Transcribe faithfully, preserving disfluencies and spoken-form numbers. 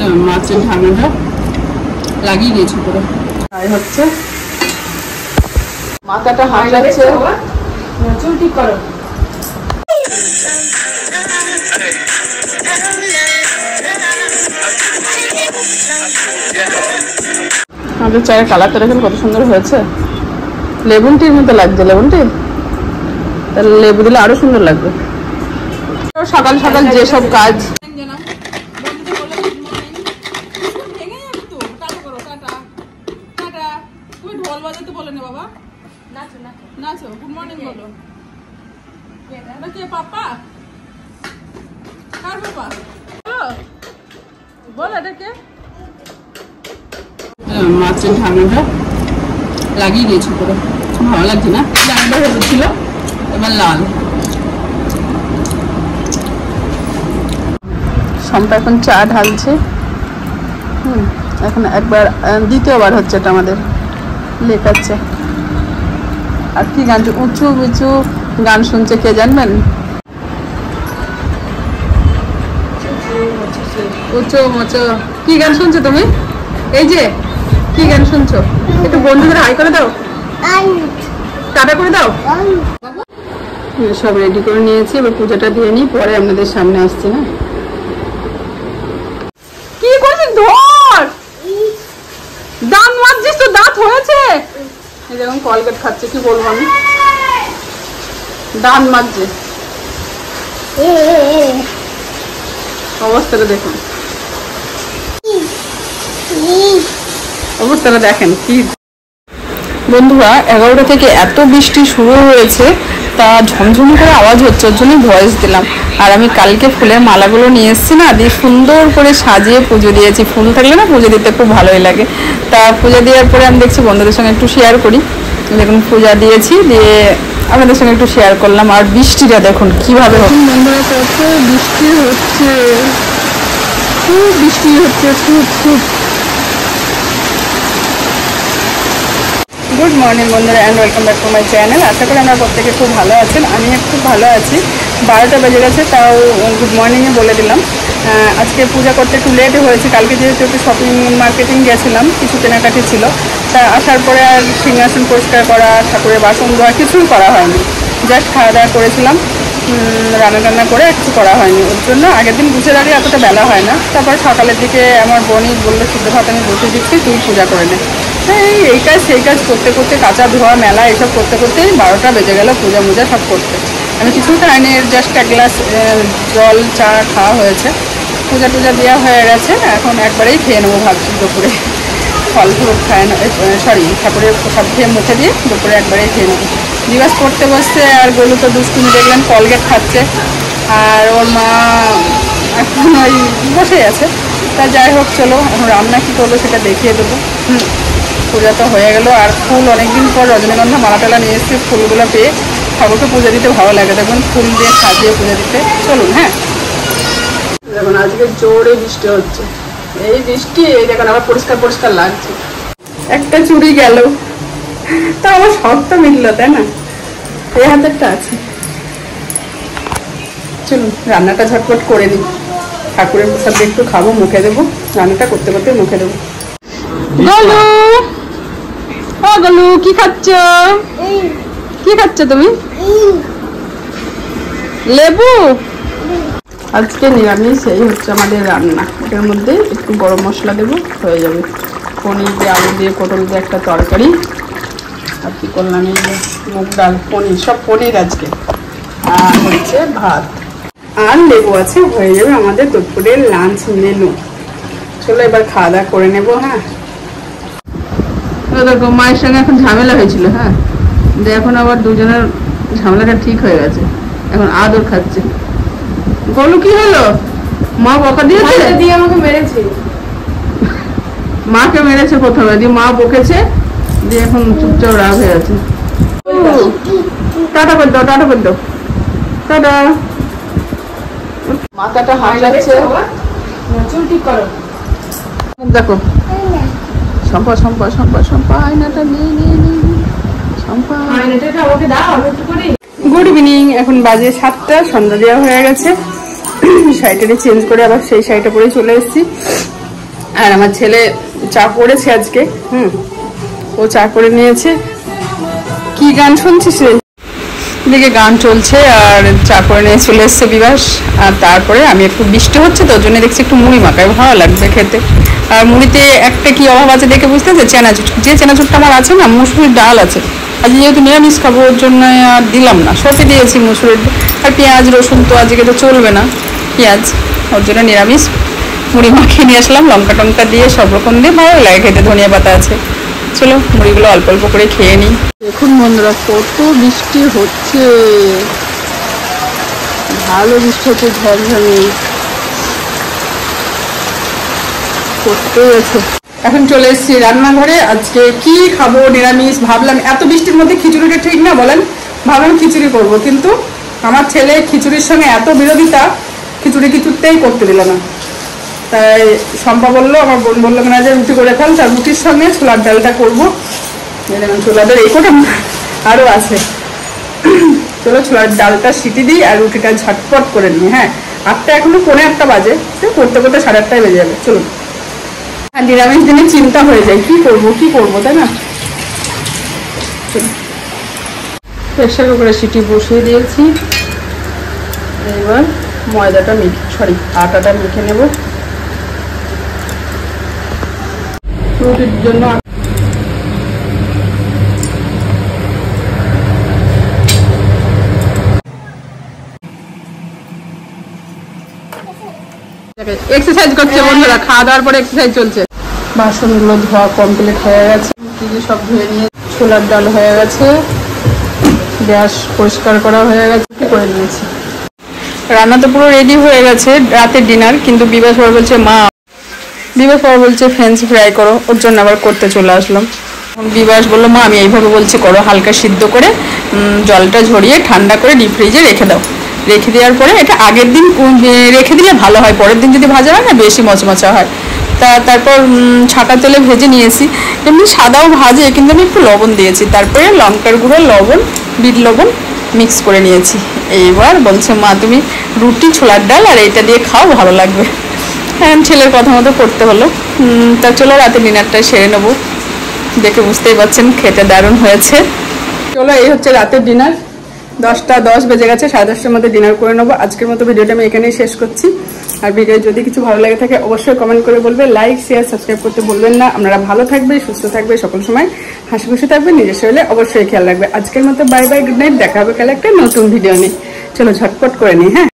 মাছের ঢাকনাটা লাগিয়ে দিয়েছি পুরো। তাই হচ্ছে মাথাটা হাত যাচ্ছে, চুল ঠিক করো। আমাদের চায়ের কালারটা দেখেন কত সুন্দর হয়েছে, লেবুন টির মতো লাগছে। লেবুন টি তাহলে লেবু দিলে আরো সুন্দর লাগবে। সকাল সকাল যেসব কাজ, মাছের ঢাকনাটা লাগিয়ে দিয়েছি পুরো, ভালো লাগছে না? একবার হয়েছিল, এবার লাল। সম্পা এখন চা ঢালছে। হুম এখন একবার দ্বিতীয়বার হচ্ছে এটা আমাদের লেখাচ্ছে। আর কি গান, উঁচু উঁচু গান শুনছে কে জানবেন? উঁচু মুচু কি গান শুনছো তুমি? এই যে কি গান শুনছো? একটু বন্ধুদের হাই করে দাও, টাটা করে দাও। সব রেডি করে নিয়েছি, এবার পূজাটা দিয়ে নিই, পরে আপনাদের সামনে আসছি। না কি করছিস? ধর, দাঁত মাজছিস তো, দাঁত হয়েছে। এই যেমন কলগেট খাচ্ছে, কি বলবো আমি, দাঁত মাজছে। অবস্থাটা দেখুন, অবস্থাটা দেখেন কি। বন্ধুরা এগারোটা থেকে এত বৃষ্টি শুরু হয়েছে, তা ঝমঝম করে আওয়াজ হচ্ছে, ওর জন্যই ভয়েস দিলাম। আর আমি কালকে ফুলের মালাগুলো নিয়ে এসেছি না, দিয়ে সুন্দর করে সাজিয়ে পুজো দিয়েছি। ফুল থাকলে না পুজো দিতে খুব ভালোই লাগে। তা পূজা দেওয়ার পরে আমি দেখছি বন্ধুদের সঙ্গে একটু শেয়ার করি। দেখুন পূজা দিয়েছি, দিয়ে আপনাদের সঙ্গে একটু শেয়ার করলাম। আর বৃষ্টিটা দেখুন কিভাবে হচ্ছে। বন্ধুরা কত বৃষ্টি হচ্ছে, খুব বৃষ্টি হচ্ছে, খুব খুব। গুড মর্নিং বন্ধুরা, and welcome back to my channel. আশা করি আমরা প্রত্যেকে খুব ভালো আছেন। আমি খুব ভালো আছি। বারোটা বেজে গেছে, তাও গুড মর্নিংয়ে বলে দিলাম। আজকে পূজা করতে একটু লেট হয়েছে। কালকে যেহেতু একটু শপিং মার্কেটিং গেছিলাম, কিছু কেনাকাটি ছিল, তা আসার পরে আর সিংহাসন পরিষ্কার করা, ঠাকুরের বাসন ধোয়া কিছুই করা হয়নি। জাস্ট খাওয়া দাওয়া করেছিলাম, রান্না টান্না করে কিছু করা হয়নি। ওর জন্য আগের দিন গুছিয়ে রাখলে এতটা বেলা হয় না। তারপর সকালের দিকে আমার বোনই বললো, সিদ্ধ ভাত আমি বসে দিচ্ছি, তুই পূজা করে নে। এই এই কাজ সেই কাজ করতে করতে, কাঁচা ধোয়া মেলা এইসব করতে করতেই বারোটা বেজে গেল। পূজা মুজা সব করতে আমি কিছুই খাইনি, জাস্ট এক গ্লাস জল চা খাওয়া হয়েছে। পূজা টুজা দেওয়া হয়ে গেছে, এখন একবারেই খেয়ে নেবো ভাবছি দুপুরে। ফল ফ্রুট খায় না, সরি ঠাকুরের প্রসাদ খেয়ে মুখে দিয়ে দুপুরে একবারেই খেয়ে নেবো। দিবস করতে বসতে, আর গোলু তো দুষ্টুমি দেখলেন, কলগেট খাচ্ছে। আর ওর মা এখন ওই বসে আছে। তা যাই হোক, চলো এখন রান্না কী করবো সেটা দেখিয়ে দেবো। হুম পূজা তো হয়ে গেল। আর ফুল অনেকদিন পর রজনীগন্ধা মালা টালা নিয়ে এসেছি। ফুলগুলো পেয়ে ঠাকুরকে পুজো দিতে ভালো লাগে, দেখুন ফুল দিয়ে সাজিয়ে পুজো দিতে। চলুন। হ্যাঁ দেখুন আজকে জোরে বৃষ্টি হচ্ছে, এই বৃষ্টি এই দেখুন আবার পরিষ্কার পরিষ্কার লাগছে। একটা চুড়ি গেল, তা আমার শখটা মিলল, তাই না? এই হাতেরটা আছে। চলুন রান্নাটা ঝটপট করে দিই, ঠাকুরের প্রসাদ একটু খাবো, মুখে দেবো। রান্নাটা করতে করতে মুখে দেবো। গলু, ও গলু কি খাচ্ছ? কি খাচ্ছ তুমি? লেবু। আজকে নিরামিষ, এই হচ্ছে আমাদের রান্না। এটার মধ্যে একটু গরম মশলা দেবো, হয়ে যাবে। পনির দিয়ে, আলু দিয়ে, পটল দিয়ে একটা তরকারি। আর কি করলাম, এই মুগ ডাল, পনির, সব পনির আজকে। আর হচ্ছে ভাত আর লেবু আছে, হয়ে যাবে আমাদের দুপুরের লাঞ্চ মেনু। চলো এবার খাওয়া দাওয়া করে নেবো। হ্যাঁ দেখো মায়ের সঙ্গে এখন ঝামেলা হয়েছিল, হ্যাঁ এখন আবার দুজনের ঝামেলাটা ঠিক হয়ে গেছে, এখন আদর খাচ্ছে। গলু কি হলো? মা বকা দিয়েছে, দিয়ে আমাকে মেরেছে। মাকে মেরেছে প্রথমে, দিয়ে মা বকেছে, দিয়ে এখন চুপচাপ রাগ হয়ে আছে। টাটা করে দাও, টাটা করে দাও, টাটা। মাথাটা হাত যাচ্ছে, চুল ঠিক করো। দেখো সম্পা সম্পা সম্পা সম্পা আয়নাটা নিয়ে নিয়ে নিয়ে সম্পা আয়নাটা আমাকে দাও একটু করে। গুড ইভিনিং, এখন বাজে সাতটা, সন্ধ্যা দেওয়া হয়ে গেছে। শাড়িটাকে চেঞ্জ করে আবার সেই শাড়িটা পরে চলে এসেছি। আর আমার ছেলে চা করেছে আজকে, হুম ও চা করে নিয়েছে। কি গান শুনছিস রে? এদিকে গান চলছে আর চা করে নিয়ে চলে এসছে বিবাস। আর তারপরে আমি একটু বৃষ্টি হচ্ছে তো, ওর জন্য দেখছি একটু মুড়ি মাখাই, ভালো লাগবে খেতে। আর মুড়িতে একটা কি অভাব আছে দেখে বুঝতেছে, চেনাচুট। যে চেনাচুটটা আমার আছে না, মুসুরির ডাল আছে। আজ যেহেতু নিরামিষ খাবো ওর জন্য আর দিলাম না, সসে দিয়েছি মুসুরির। আর পেঁয়াজ রসুন তো আজকে তো চলবে না, পেঁয়াজ, ওর জন্য নিরামিষ মুড়ি মাখিয়ে নিয়ে আসলাম, লঙ্কা টঙ্কা দিয়ে সব রকম দিয়ে, ভালো লাগে খেতে। ধনিয়া পাতা আছে। চলো মুড়িগুলো অল্প অল্প করে খেয়ে নিই। দেখুন বন্ধুরা কত বৃষ্টি হচ্ছে, ভালো বৃষ্টি হচ্ছে, ঝড়ঝড়ে করতে আছে। এখন চলে এসেছি রান্নাঘরে। আজকে কি খাবো নিরামিষ, ভাবলাম এত বৃষ্টির মধ্যে খিচুড়িটা ঠিক না বলেন, ভাবলাম খিচুড়ি করবো। কিন্তু আমার ছেলে খিচুড়ির সঙ্গে এত বিরোধিতা, খিচুড়ি কিছুতেই করতে দিল না। তাই শম্পা বললো, আমার বোন বললো না যে রুটি করে ফেল, তার রুটির সঙ্গে ছোলার ডালটা করবো। ছোলার ডাল এই কোটা আরও আছে। চলো ছোলার ডালটা সিটি দিই আর রুটিটা ঝটপট করে নিই। হ্যাঁ আটটা এখনো পৌনে আটটা বাজে, সে করতে করতে সাড়ে আটটায় বেজে যাবে। চলুন। আর নিরামিষ দিনে চিন্তা হয়ে যায় কি করবো কি করবো, তাই না? প্রেসার কুকারে সিটি বসিয়ে দিয়েছি। এবার ময়দাটা মেখে সরি আটাটা মেখে নেব রুটির জন্য। এক্সারসাইজ করছে বন্ধুরা, খাওয়া দাওয়ার পরে এক্সারসাইজ চলছে। বাসনগুলো ধোয়া কমপ্লিট হয়ে গেছে, সব ধুয়ে নিয়ে ছোলার ডাল হয়ে গেছে, গ্যাস পরিষ্কার করা হয়ে গেছে, করে নিয়েছি। রান্না তো পুরো রেডি হয়ে গেছে, রাতের ডিনার। কিন্তু বিবাস বাবা বলছে মা, বিবাস বাবা বলছে ফ্রেঞ্চ ফ্রাই করো, ওর জন্য আবার করতে চলে আসলাম। বিবাস বললো মা আমি এইভাবে বলছি করো, হালকা সিদ্ধ করে জলটা ঝরিয়ে ঠান্ডা করে ডিপ ফ্রিজে রেখে দাও। রেখে দেওয়ার পরে এটা আগের দিন রেখে দিলে ভালো হয়, পরের দিন যদি ভাজা হয় না বেশি মচমচা হয়। তা তারপর ছাঁকা তেলে ভেজে নিয়েছি। এমনি সাদাও ভাজে, কিন্তু আমি একটু লবণ দিয়েছি। তারপরে লঙ্কার গুঁড়ো, লবণ, বিট লবণ মিক্স করে নিয়েছি। এইবার বলছে মা তুমি রুটি ছোলার ডাল আর এইটা দিয়ে খাও, ভালো লাগবে। হ্যাঁ ছেলের কথা মতো করতে হলো। তা চলো রাতে ডিনারটা সেরে নেবো। দেখে বুঝতেই পারছেন খেতে দারুণ হয়েছে। চলো এই হচ্ছে রাতের ডিনার। দশটা দশ বেজে গেছে, সাড়ে দশটার মধ্যে ডিনার করে নেবো। আজকের মতো ভিডিওটা আমি এখানেই শেষ করছি। আর ভিডিও যদি কিছু ভালো লাগে থাকে অবশ্যই কমেন্ট করে বলবে, লাইক শেয়ার সাবস্ক্রাইব করতে বলবেন না। আপনারা ভালো থাকবে, সুস্থ থাকবে, সকল সময় হাসি খুশি থাকবে, নিজের শরীরে অবশ্যই খেয়াল রাখবে। আজকের মতো বাই বাই, গুড নাইট। দেখা হবে কাল একটা নতুন ভিডিও নিয়ে। চলো ঝটপট করে নিই। হ্যাঁ।